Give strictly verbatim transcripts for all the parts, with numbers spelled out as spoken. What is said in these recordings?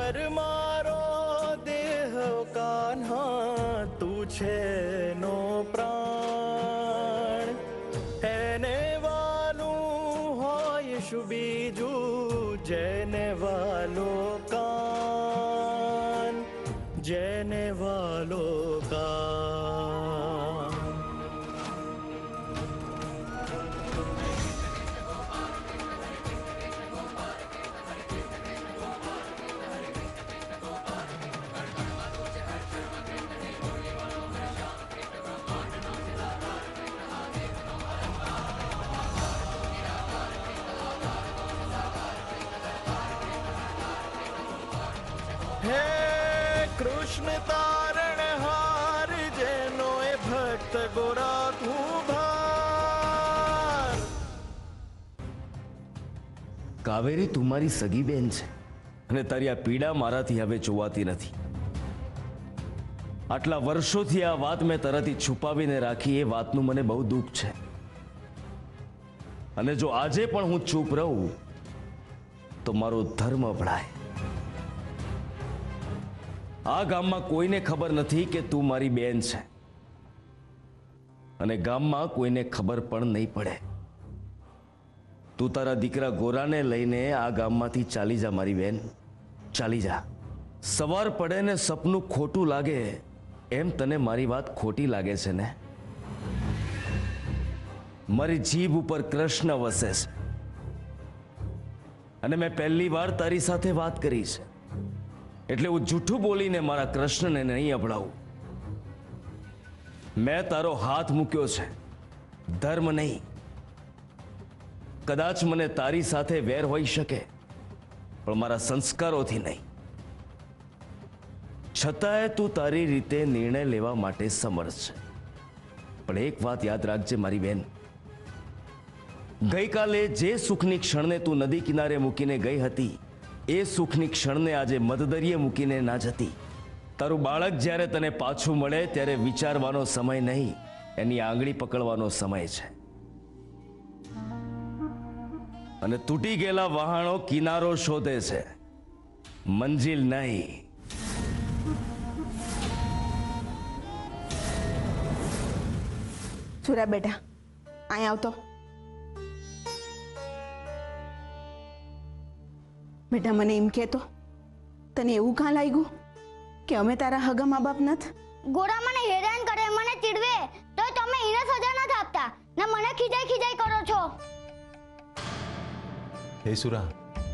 પર મારો દેહ કાન્હા તું છે નો પ્રાણ, એને વાલું હોય શું બીજું, જેને વાલો કાન, જેને વાલો કાન. હે કૃષ્ણ તારણ હાર, જેનો એ ભક્ત ગોરા તું ભાર. કાવેરી તું મારી સગી બેન છે અને તારી આ પીડા મારાથી હવે જોવાતી નથી. આટલા વર્ષોથી આ વાત મેં તારાથી છુપાવીને રાખી, એ વાતનું મને બહુ દુઃખ છે. અને જો આજે પણ હું ચૂપ રહું તો મારો ધર્મ ભળાય. આ ગામમાં કોઈને ખબર નથી કે તું મારી બેન છે, અને ગામમાં કોઈને ખબર પણ નહીં પડે. તું તારા દીકરા ગોરાને લઈને આ ગામમાંથી ચાલી જા મારી બેન, ચાલી જા. સવાર પડે ને સપનું ખોટું લાગે એમ તને મારી વાત ખોટી લાગે છે ને? મારી જીભ ઉપર કૃષ્ણ વસે છે અને મેં પહેલી વાર તારી સાથે વાત કરી છે, એટલે હું જૂઠું બોલીને મારા કૃષ્ણને નહીં અભડાવું. મેં તારો હાથ મૂક્યો છે, ધર્મ નહીં. કદાચ મને તારી સાથે વેર હોઈ શકે, પણ મારા સંસ્કારોથી નહીં. છતાંય તું તારી રીતે નિર્ણય લેવા માટે સમર્થ છે. પણ એક વાત યાદ રાખજે મારી બેન, ગઈકાલે જે સુખની ક્ષણને તું નદી કિનારે મૂકીને ગઈ હતી, એ સુખની ક્ષણને આજે મધદરિયે મૂકીને ના જતી. તારું બાળક જ્યારે તને પાછું મળે ત્યારે વિચારવાનો સમય નહીં, એની આંગળી પકડવાનો સમય છે. અને તૂટી ગયેલા વહાણો કિનારો શોધે છે, મંજિલ નહીં. સુરા બેટા, અહીં આવતો. બેટા મને એમ કહેતો, તને એવું કાં લાગ્યું કે અમે તારા હગા મા બાપ નથી? ગોરા મને હેરાન કરે, મને ચીડવે, તો તમે એને સજા નથી આપતા ને મને ખીજાઈ ખીજાઈ કરો છો. હે સુરા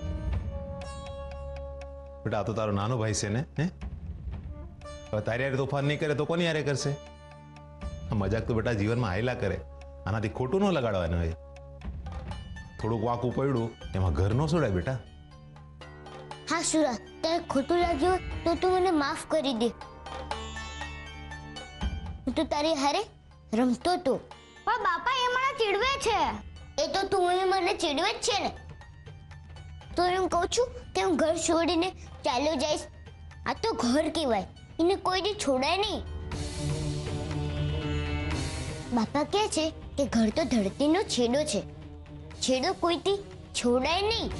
બેટા, આ તો તારો નાનો ભાઈ છે ને? હે હવે તારી યારે તોફાન નહીં કરે તો કોની યારે કરશે? મજાક તો બેટા જીવનમાં હાયલા કરે, આનાથી ખોટું ન લગાડવાનું હોય. થોડુંક વાંકું પડ્યું એમાં ઘર ન છોડાય બેટા. હા સુરા, તારે ખોટું લાગ્યું તો તું મને માફ કરી દે. હું તો તારી હારે રમતો તો, પણ બાપા એ મને ચીડવે છે. એ તો તું એ મને ચીડવે જ છે ને, તો એમ કહું છું કે હું ઘર છોડીને ચાલ્યો જઈશ. આ તો ઘર કહેવાય, એને કોઈ દી છોડાય નહીં. બાપા કહે છે કે ઘર તો ધરતીનો છેડો છે, છેડો કોઈથી છોડાય નહીં.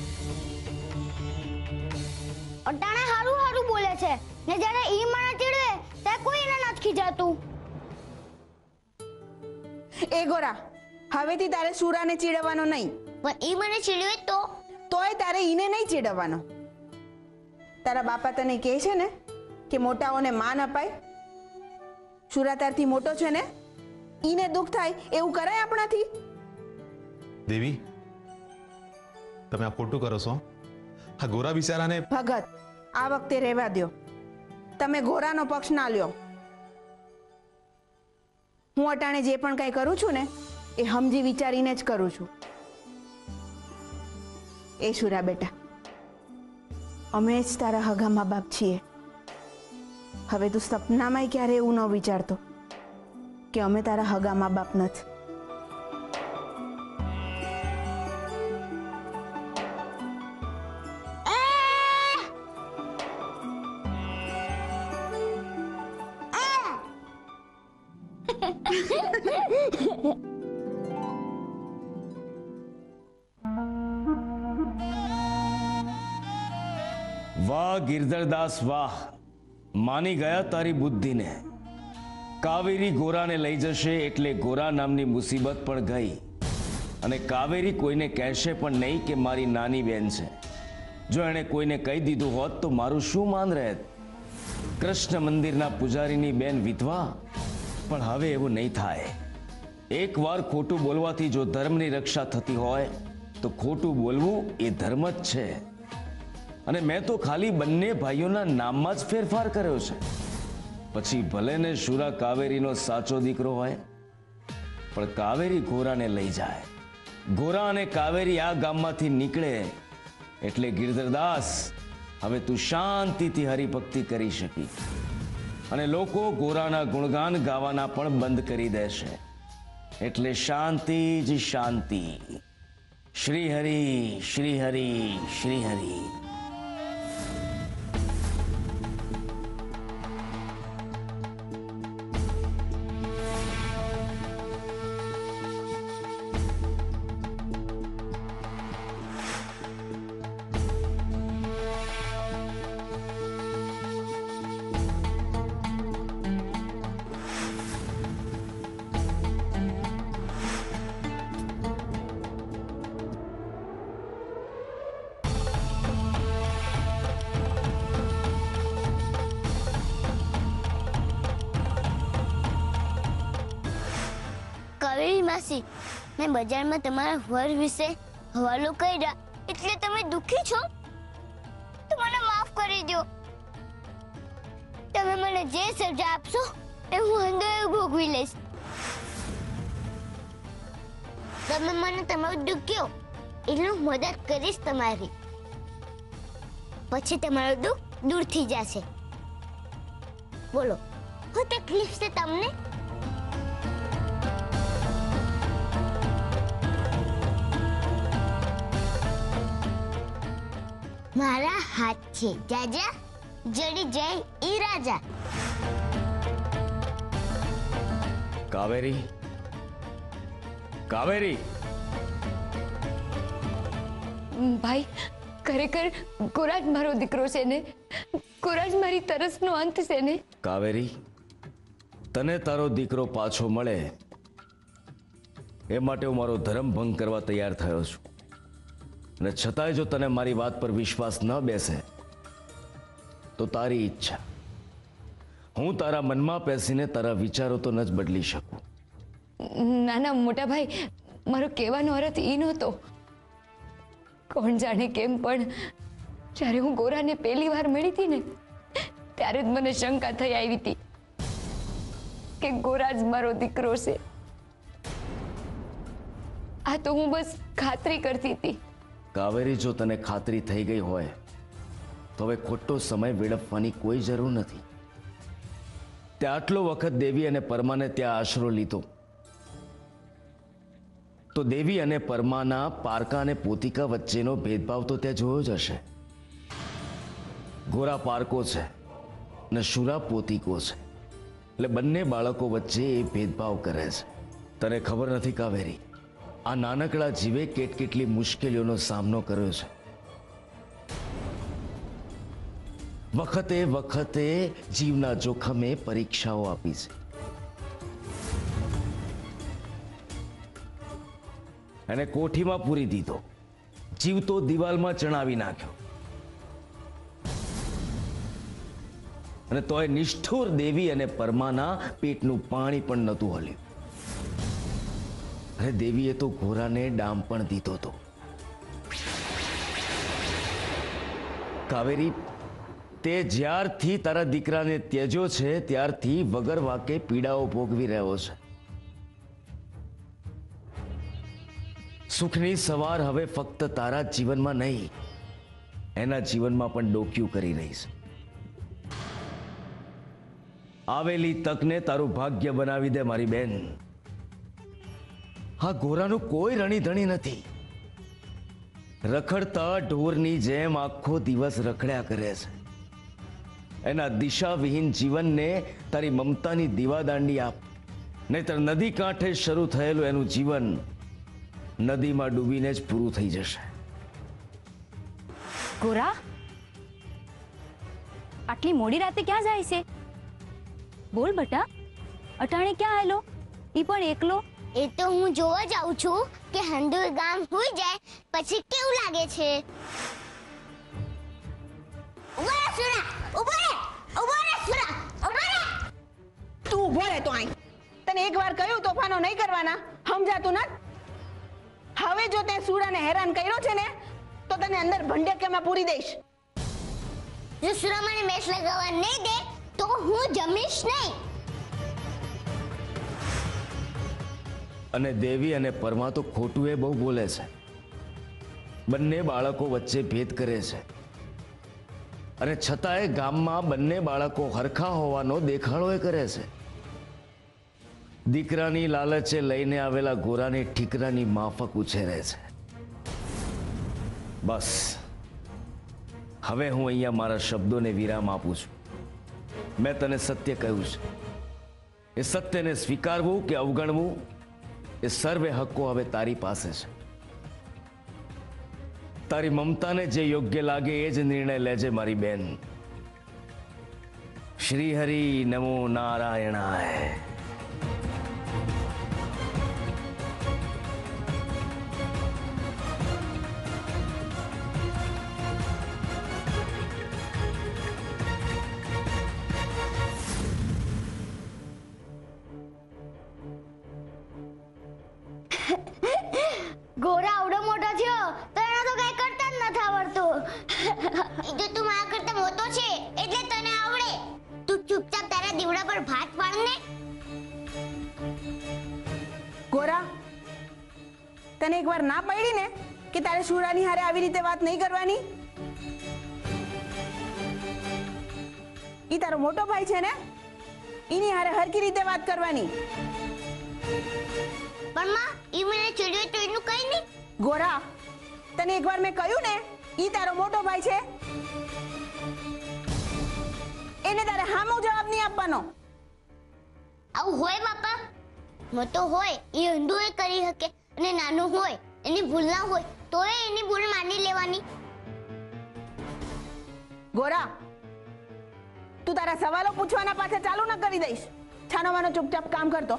અટાણે હારું હારું બોલે છે ને જ્યારે ઈ મને ચીડવે ત્યારે કોઈ એને નથી ખીજાતું. એ ગોરા, હવેથી તારે સુરાને ચીડવાનો નહીં. પણ ઈ મને ચીડવે તો તોય તારે ઈને નહીં ચીડવાનો. તારા બાપા તને કહે છે ને કે મોટાઓને માન અપાય. સુરા તારથી મોટો છે ને, ઈને દુઃખ થાય એવું કરાય આપણાથી? દેવી, તમે આ ખોટું કરો છો. આ ગોરા બિચારાને. ભગત, આ વખતે રહેવા દ્યો. તમે ગોરાનો પક્ષ ના લ્યો. હું અટાણે જે પણ કંઈ કરું છું ને એ સમજી વિચારીને જ કરું છું. એ સુરા બેટા, અમે જ તારા હગા મા બાપ છીએ. હવે તું સપનામાંય ક્યારે એવું ન વિચારતો કે અમે તારા હગા મા બાપ નથી. વાઘ ગિરધરદાસ વાહ, માની ગયા તારી બુદ્ધિને. કાવેરી ગોરાને લઈ જશે એટલે ગોરા નામની મુસીબત પણ ગઈ, અને કાવેરી કોઈને કહેશે પણ નહીં કે મારી નાની બેન છે. જો એણે કોઈને કહી દીધું હોત તો મારું શું માન રહેત? કૃષ્ણ મંદિરના પૂજારીની બેન વિધવા. પણ હવે એવું નહીં થાય. એક વાર ખોટું બોલવાથી જો ધર્મની રક્ષા થતી હોય તો ખોટું બોલવું એ ધર્મ જ છે. અને મેં તો ખાલી બંને ભાઈઓના નામમાં જ ફેરફાર કર્યો છે. પછી ભલે ને શુરા કાવેરીનો સાચો દીકરો હોય, પણ કાવેરી ગોરાને લઈ જાય. ગોરા અને કાવેરી આ ગામમાંથી નીકળે એટલે ગિરધરદાસ હવે તું શાંતિથી હરિભક્તિ કરી શકી, અને લોકો ગોરાના ગુણગાન ગાવાના પણ બંધ કરી દેશે. એટલે શાંતિ જ શાંતિ. શ્રી હરિ, શ્રી હરિ, શ્રી હરિ. કાવેરી માસી, મેં બજારમાં તમારા વર વિશે હવાલો કર્યા એટલે તમે દુખી છો? તો મને માફ કરી દો. તમે મને જે સજા આપશો એ હું અંદર ભોગવી લઈશ. તમે મને તમારું દુઃખ કહો એટલે હું મદદ કરીશ તમારી. પછી તમારું દુઃખ દૂર થઈ જશે. બોલો, શું તકલીફ છે તમને? મારા હાથ છે જાજા, જડી જાય ઈ રાજા. કાવેરી, કાવેરી. ભાઈ, ખરેખર ગોરાજ મારો દીકરો છે ને? ગોરાજ મારી તરસનો અંત છે ને? કાવેરી, તને તારો દીકરો પાછો મળે એ માટે હું મારો ધર્મ ભંગ કરવા તૈયાર થયો છું. અને છતાંય જો તને મારી વાત પર વિશ્વાસ ન બેસે તો તારી ઈચ્છા. હું તારા મનમાં બેસીને તારા વિચારો તો ન જ બદલી શકું. ના ના મોટા ભાઈ, મારો કહેવાનો અર્થ એ નહોતો. કોણ જાણે કેમ પણ જ્યારે હું ગોરાને પહેલી વાર મળી હતી ને ત્યારે જ મને શંકા થઈ આવી હતી કે ગોરા જ મારો દીકરો છે. આ તો હું બસ ખાતરી કરતી હતી. કાવેરી, જો તને ખાતરી થઈ ગઈ હોય તો હવે ખોટો સમય વેડફવાની કોઈ જરૂર નથી. તે આટલો વખત દેવી અને પરમાને ત્યાં આશરો લીધો તો દેવી અને પરમાના પારકા અને પોતિકા વચ્ચેનો ભેદભાવ તો ત્યાં જોયો જ હશે. ગોરા પારકો છે ને શુરા પોતિકો છે, એટલે બંને બાળકો વચ્ચે એ ભેદભાવ કરે છે. તને ખબર નથી કાવેરી, આ નાનકડા જીવે કેટ કેટલી મુશ્કેલીઓનો સામનો કર્યો છે. વખતે વખતે જીવના જોખમે પરીક્ષાઓ આપી છે. એને કોઠીમાં પૂરી દીધો, જીવતો દિવાલમાં ચણાવી નાખ્યો, અને તોય નિષ્ઠુર દેવી અને પરમાના પેટનું પાણી પણ નહોતું હલ્યું. અરે દેવીએ તો ઘોરાને ડામ પણ દીધો હતો. કાવેરી, તે જ્યારથી તારા દીકરાને ત્યજ્યો છે ત્યારથી વગર વાકે પીડાઓ ભોગવી રહ્યો છે. સુખની સવાર હવે ફક્ત તારા જીવનમાં નહીં, એના જીવનમાં પણ ડોક્યું કરી રહી છે. આવેલી તકને તારું ભાગ્ય બનાવી દે મારી બેન. હા, ગોરાનું કોઈ રણીધણી નથી. રખડતા ઢોરની જેમ આખો દિવસ રખડ્યા કરે છે. એના દિશાવિહીન જીવનને તારી મમતાની દીવાદાંડી આપ, નહીતર નદી કાંઠે શરૂ થયેલું એનું જીવન નદીમાં ડૂબીને જ પૂરું થઈ જશે. ગોરા, આટલી મોડી રાતે ક્યાં જાય છે? બોલ બટા, અટાણે ક્યાં આવેલો? ઈ પણ એકલો? એ તો હું જોવા જાઉં છું કે હંદુ ગામ હોઈ જાય પછી કેવું લાગે છે. ઉભા રહે સુરા, ઉભા રહે, ઉભા રહે સુરા, ઉભા રહે. તું ઊભો રહે તો આઈ. તને એકવાર કહ્યું તોફાનો નહીં કરવાના, સમજાતું ન? હવે જો તે સુરાને હેરાન કર્યો છે ને તો તને અંદર ભંડેકેમાં પૂરી દઈશ. જો સુરા મને મેચ લગાવવા નહીં દે તો હું જમીશ નહીં. અને દેવી અને પરમા તો ખોટું એ બહુ બોલે છે. બંને બાળકો વચ્ચે ભેદ કરે છે અને છતાંય ગામમાં બંને બાળકો હરખા હોવાનો દેખાડો એ કરે છે. દીકરાની લાલચે લઈને આવેલા ગોરાની ઠીકરાની માફક ઉછેરે છે. બસ હવે હું અહીંયા મારા શબ્દોને વિરામ આપું છું. મેં તને સત્ય કહ્યું છે. એ સત્યને સ્વીકારવું કે અવગણવું એ સર્વે હક્કો હવે તારી પાસે છે. તારી મમતાને જે યોગ્ય લાગે એ જ નિર્ણય લેજે મારી બેન. શ્રી હરિ નમો નારાયણાય. ગોરા આવડો મોટો થયો તો એનો તો કઈ કરતા જ નથી આવડતું. એ તો તું મારા કરતા મોટો છે એટલે તને આવડે. તું ચૂપચાપ તારા દીવડા પર ભાત પાડ ને. ગોરા, તને એકવાર ના પડી ને કે તારે સુરાની હારે આવી રીતે વાત નહીં કરવાની? ઈ તારો મોટો ભાઈ છે ને, ઈની હારે હરકી રીતે વાત કરવાની. પણ માં ઈ મને ચડ્યો તો એનું કઈ નહીં. ગોરા, તને એકવાર મેં કહ્યું ને ઈ તારો મોટો ભાઈ છે, એને તારે હામો જવાબ નહીં આપવાનો. આવું હોય બાપા? મોટો હોય એ ઊંધું એ કરી શકે અને નાનું હોય એની ભૂલ ના હોય તોય એની ભૂલ માની લેવાની. ગોરા, તું તારા સવાલો પૂછવાના પાછા ચાલુ ન કરી દઈશ. છાનો માનો ચૂપચાપ કામ કરતો.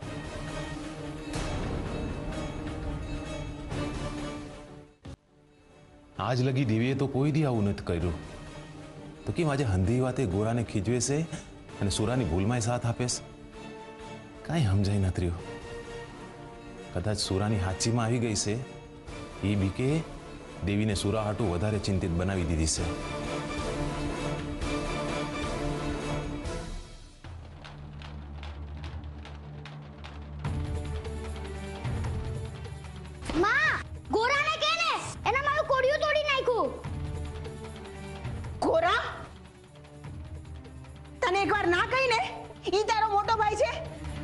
આજ લગી દેવીએ તો કોઈ દી આવું નથી કર્યું, તો કેમ આજે હંધી વાતે ગોરાને ખીજવે છે અને સુરાની ભૂલમાં સાથ આપે છે? કાંઈ સમજાય નથી રહ્યું. કદાચ સુરાની હાચીમાં આવી ગઈ છે એ બીકે દેવીને સુરા હાટું વધારે ચિંતિત બનાવી દીધી છે. માં ગોરાને કે ને એના મારું કોડિયું તોડી નાખ્યું. ગોરા, તને એકવાર ના કહી ને ઈ તારો મોટો ભાઈ છે,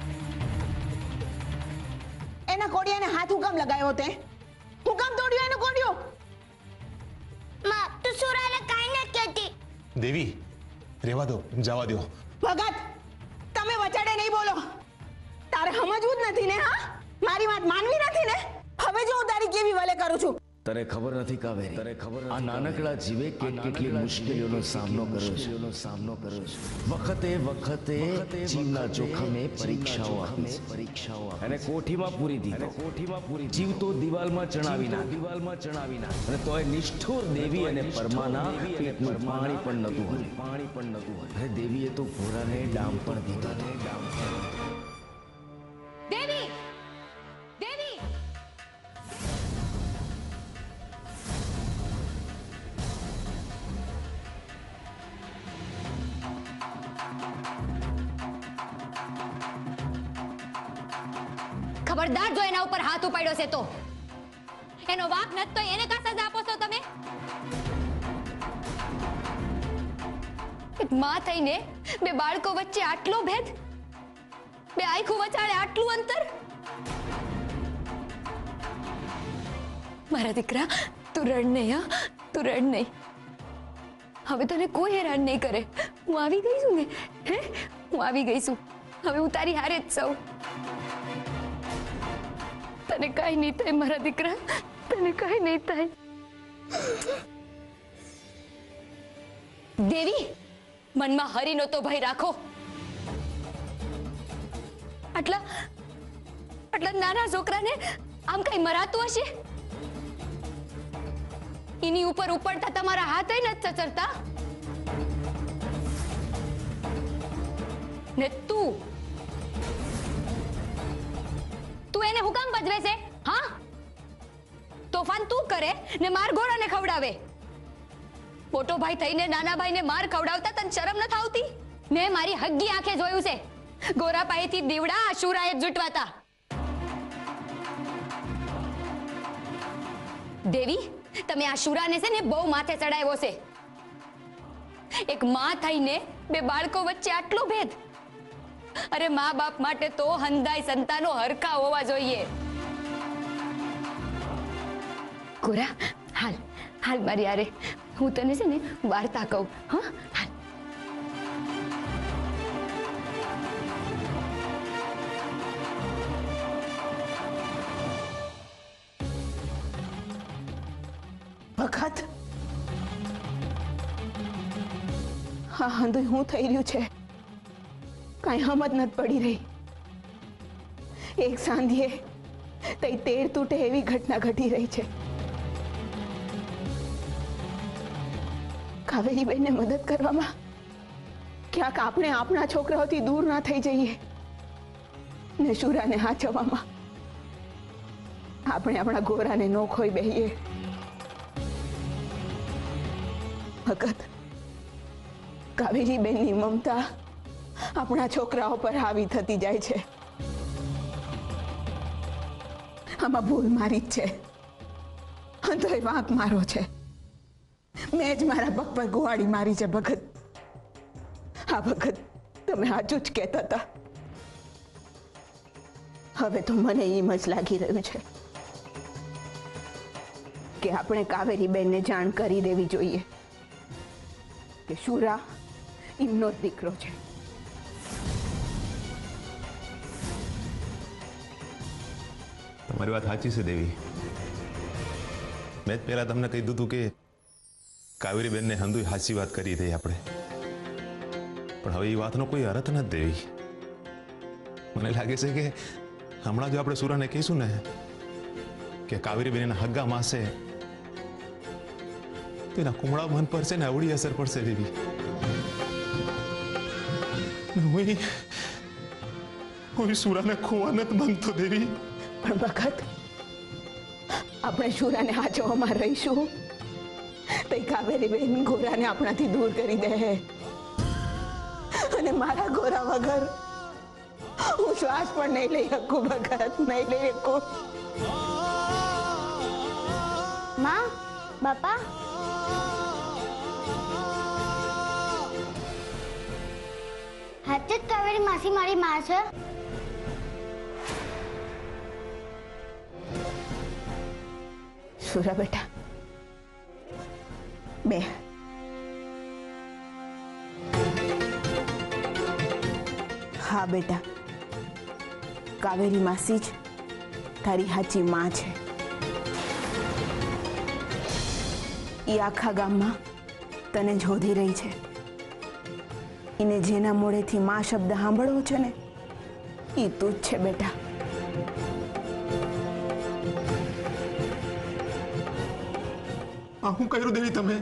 એના કોડિયાને હાથ હુકમ લગાવ્યો તે? હુકમ તોડ્યો એનો કોડિયો? માં તું સુરાને કાઈ ન કહેતી. દેવી રેવા દો, જવા દો. ભગત, તમે વચાડે નહીં બોલો. તારે સમજવું જ નથી ને? હા, મારી વાત માનવી નથી ને? હવે જો હું તારી કેવી વલે કરું છું. તને ખબર નથી કાવેરી, તને ખબર આ નાનકડા જીવે કેટ કેટલી મુશ્કેલીઓનો સામનો કર્યો છે સામનો કર્યો છે વખતે વખતે જીવના જોખમે પરીક્ષાઓ આપી પરીક્ષાઓ અને કોઠીમાં પૂરી દીધો કોઠીમાં પૂરી જીવતો દિવાલમાં ચણાવી ના દિવાલમાં ચણાવી ના અને તોય નિષ્ઠુર દેવી અને પરમાના પેટનું પાણી પણ નતું હોય પાણી પણ નતું હોય અરે દેવીએ તો ઘોડાને ડામ પણ દીધો ડામ દેવી દેવી ખબરદાર જો એના ઉપર હાથ ઉપાડ્યો છે તો એનો વાંક નથી તો એને કા સજા આપો છો તમે? એક માં થઈને બે બાળકો વચ્ચે આટલો ભેદ, બે આંખો વચાળે આટલું અંતર. મારા દીકરા, તું રડ નહીં, હા તું રડ નહીં. હવે તને કોઈ હેરાન નહીં કરે. હું આવી ગઈ છું ને, હે હું આવી ગઈ છું. હવે હું તારી હારે જ છું. તને કઈ નહીં થાય મારા દીકરા, તને કઈ નહીં થાય. દેવી, મનમાં હરીનો તો ભય રાખો. આટલા આટલા નાના છોકરાને આમ કઈ મરાતું હશે? એની ઉપર ઉપડતા તમારા હાથ નથી ચચરતા ને? તું તું એને હુકામ ભજવે છે? હા, તોફાન તું કરે ને માર ઘોડાને ખવડાવે. મોટો ભાઈ થઈને નાના ભાઈને માર ખવડાવતા તને શરમ નથી આવતી? મેં મારી હગ્ગી આંખે જોયું છે ગોરા પાયેથી દીવડા આશુરાએ જૂટવાતા. દેવી, તમે આ શુરાને છે ને બહુ માથે ચડાવ્યો છે. એક માં થઈને બે બાળકો વચ્ચે આટલો ભેદ? અરે મા બાપ માટે તો હંધાઈ સંતાનો હરખા હોવા જોઈએ. ગોરા, હાલ હાલ મારી યારે, હું તને છે ને વાર્તા કહું. હા, હાલ. વખત હા હંધુય હું થઈ રહ્યું છે કાંઈ હમત નથી પડી રહી. એક સાંધિએ તઈ તેર તૂટે એવી ઘટના ઘટી રહી છે. કાવેરીબેનને મદદ કરવામાં ક્યાંક આપણે આપણા છોકરાઓથી દૂર ના થઈ જઈએ ને શુરાને હાચવવામાં આપણે આપણા ગોરાને ન ખોઈ બેહીએ. ભગત, કાવેરીબેનની મમતા આપણા છોકરાઓ પર હાવી થતી જાય છે. આમાં ભૂલ મારી જ છે, અંતોય વાંક મારો છે. મેં જ મારા પગ પર ગોવાડી મારી છે. ભગત, હા ભગત, તમે સાચું જ કહેતા હતા. હવે તો મને એમ જ લાગી રહ્યું છે કે આપણે કાવેરીબેનને જાણ કરી દેવી જોઈએ કે શુરા એમનો જ દીકરો છે. તમારી વાત સાચી છે દેવી. મેં જ પહેલા તમને કહી દીધું કે કાવેરીબેનને હંધુય સાચી વાત કરી દઈએ આપણે, પણ હવે એ વાતનો કોઈ અર્થ નથી દેવી. મને લાગે છે કે હમણાં જો આપણે સુરાને કહીશું ને કે કાવેરીબેન એના હગ્ગા માસે, તો એના કુમળા મન પર છે ને અવળી અસર પડશે દેવી. હું હું સુરાને ખોવા નથી માંગતો દેવી. પણ વખત આપણે શુરાને હાચવામાં રહીશું તો કાવેરીબેન ગોરાને આપણાથી દૂર કરી દે, અને મારા ગોરા વગર હું શ્વાસ પણ નહીં લઈ શકું. ભગત, નહીં લઈ શકું. માં, બાપા, હાથે જ કાવેરી માસી મારી માં છે? શુરા બેટા, બે. હા બેટા, કાવેરી માસી જ તારી સાચી માં છે. એ આખા ગામમાં તને જોધી રહી છે. એને જેના મોઢેથી માં શબ્દ સાંભળવો છે ને એ તું જ છે બેટા. આ હું કર્યું દેવી? તમે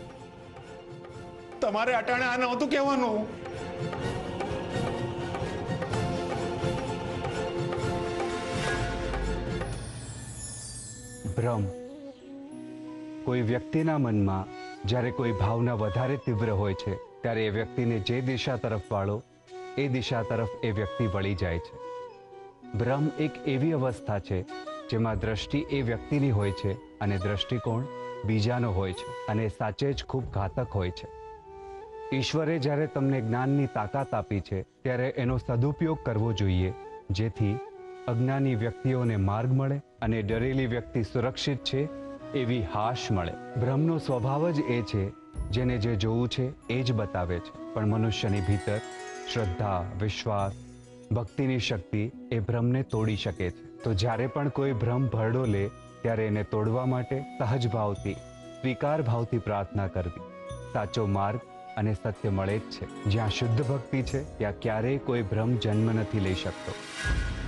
તમારે અટાણે આ નહોતું કહેવાનું. ભ્રમ. કોઈ વ્યક્તિના મનમાં જ્યારે કોઈ ભાવના વધારે તીવ્ર હોય છે ત્યારે એ વ્યક્તિને જે દિશા તરફ વાળો એ દિશા તરફ એ વ્યક્તિ વળી જાય છે. ભ્રમ એક એવી અવસ્થા છે જેમાં દ્રષ્ટિ એ વ્યક્તિની હોય છે અને દ્રષ્ટિકોણ બીજાનો હોય છે, અને સાચે જ ખૂબ ઘાતક હોય છે. ઈશ્વરે જ્યારે તમને જ્ઞાનની તાકાત આપી છે ત્યારે એનો સદુપયોગ કરવો જોઈએ, જેથી અજ્ઞાની વ્યક્તિઓને માર્ગ મળે અને ડરેલી વ્યક્તિ સુરક્ષિત છે એવી હાશ મળે. ભ્રમનો સ્વભાવ જ એ છે જેને જે જોવું છે એ જ બતાવે છે, પણ મનુષ્યની ભીતર શ્રદ્ધા, વિશ્વાસ, ભક્તિની શક્તિ એ ભ્રમને તોડી શકે છે. તો જ્યારે પણ કોઈ ભ્રમ ભરડો લે ત્યારે એને તોડવા માટે સહજ ભાવથી, સ્વીકાર ભાવથી પ્રાર્થના કરવી સાચો માર્ગ અને સત્ય મળે જ છે. જ્યાં શુદ્ધ ભક્તિ છે ત્યાં ક્યારેય કોઈ ભ્રમ જન્મ નથી લઈ શકતો.